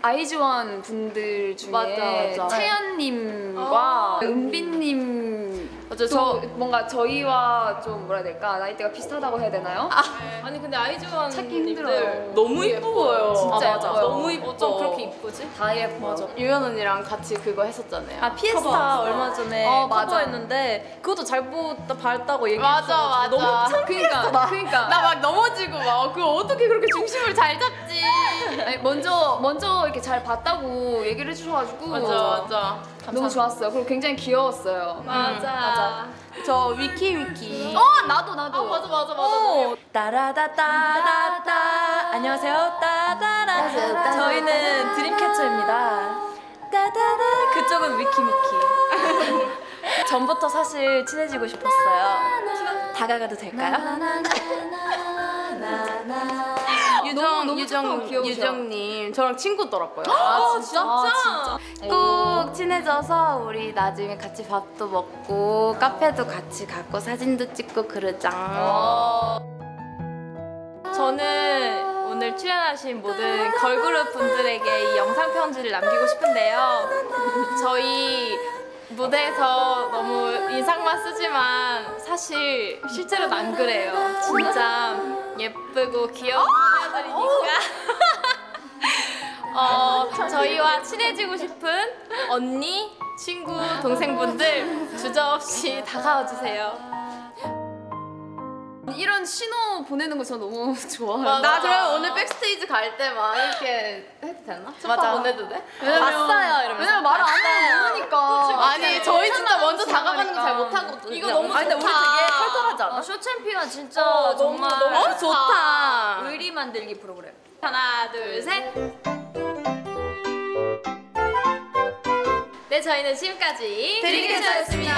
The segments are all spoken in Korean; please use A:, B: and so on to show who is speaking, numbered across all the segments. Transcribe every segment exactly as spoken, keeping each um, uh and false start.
A: 아이즈원 분들 중에
B: 맞아, 맞아.
A: 채연님과
B: 아
A: 은빈님
B: 맞아,
A: 저
B: 저
A: 뭔가 저희와 좀 뭐라 해야 될까 나이대가 비슷하다고 해야 되나요?
B: 아, 아니 근데 아이즈원
A: 찾기 힘들어요.
B: 너무 이뻐 보여요.
A: 진짜
B: 아, 맞아.
A: 예뻐요.
B: 너무 이뻐.
C: 어쩜 그렇게 이쁘지?
A: 다 예뻐.
B: 맞아. 유연 언니랑 같이 그거 했었잖아요.
C: 아 피에스타 얼마 전에
A: 어, 맞아.
C: 커버했는데 그것도 잘못 봤다고
B: 맞아,
C: 얘기했어.
B: 맞아.
C: 너무
A: 그러니까 그러니까
B: 나 막 넘어지고 막 그거 어떻게 그렇게 중심을 잘 잡지?
A: 아니, 먼저 먼저 이렇게 잘 봤다고 얘기를 해주셔가지고
B: 맞아 맞아.
A: 너무 좋았어요. 그리고 굉장히 귀여웠어요.
B: 맞아.
C: 맞아. 저 위키 위키.
A: 어 나도 나도.
B: 아 맞아 맞아 맞아.
C: 어, 따라다따다따 안녕하세요 따다라 저희는 드림캐쳐입니다. 따다다 그쪽은 위키미키. 전부터 사실 친해지고 싶었어요. 다가가도 될까요?
B: 유정
A: 너무, 너무
B: 유정
A: 착하고 귀여우셔.
B: 유정님 저랑 친구더라고요.
A: 아 진짜? 아, 진짜?
B: 꼭 친해져서 우리 나중에 같이 밥도 먹고 카페도 같이 가고 사진도 찍고 그러자.
C: 어. 저는 오늘 출연하신 모든 걸그룹 분들에게 이 영상 편지를 남기고 싶은데요. 저희 무대에서 너무 인상만 쓰지만 사실 실제로는 안 그래요. 진짜 예쁘고 귀여운 애들이니까 어, 저희와 친해지고 싶은 언니, 친구, 동생분들 주저없이 다가와 주세요.
A: 이런 신호 보내는 거 저 너무 좋아요.
C: 맞아.
B: 나 그럼 오늘 백스테이지 갈 때 막 이렇게 해도 되나?
C: 맞아.
B: 보내도 돼?
C: 봤어요 이러면서.
A: 왜냐면 말을 안 하면 모르니까.
B: 아니 저희 진짜 먼저 다가가는 거 잘 못하거든요.
C: 이거 너무
B: 아니, 근데 우리
C: 좋다.
B: 되게 털털하지 않아?
A: 아, 쇼챔피언 진짜
C: 어,
A: 정말
C: 너무, 너무
B: 어 좋다.
A: 의리 만들기 프로그램.
C: 하나, 둘, 셋. 네, 저희는 지금까지
B: 드림캐쳐였습니다.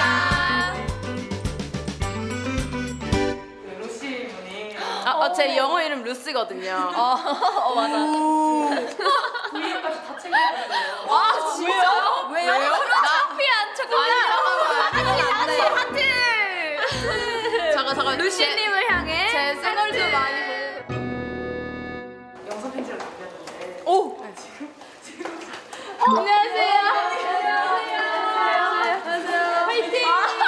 D: 루시 분이
B: 아, 아, 제 영어 이름 루스거든요.
C: 어, 어 맞아.
D: 브이앱까지 다 챙겨줬어요.
B: 아 진짜요?
C: 왜요?
B: 커피한 초콜릿. 아니 잠깐만.
C: 하트, 하트.
B: 잠깐 잠깐.
A: 루시님을 향해
B: 제 생얼 좀 많이 보고.
D: 영상 편지를 남겼는데
B: 오.
D: 네, 지금 지금
B: 안녕하세요.
C: 화이팅!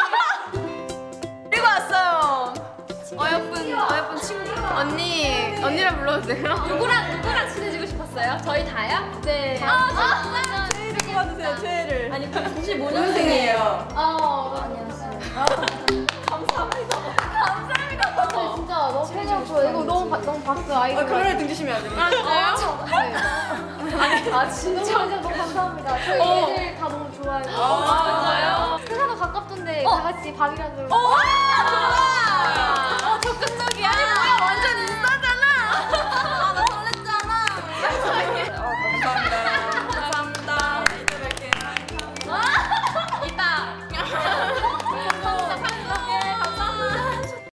B: 그리고 왔어요.
A: 어여쁜 어여쁜 친구.
B: 언니 언니랑 불러도 돼요?
C: 누구랑 누구랑 친해지고 싶었어요? 저희 다요? 네.
A: 아,
C: 아,
D: 최애를 뽑아주세요. 최애를.
C: 아니 구십오 년생이에요.
D: 년생이에요.
C: 어, 안녕하세요. 감사합니다. 감사합니다.
E: 저 진짜 너무 팬이어서 저 이거 너무 바, 너무 봤어요. 아이돌.
D: 카메라에 등지시면 안 됩니다.
B: 아 진짜요?
E: 아 진짜 진짜 너무 감사합니다. 저희
B: 어.
E: 애들 다 너무 좋아해요.
B: 아 진짜요?
E: 회사도 가깝던데 다 같이 밥이라도.
B: 와!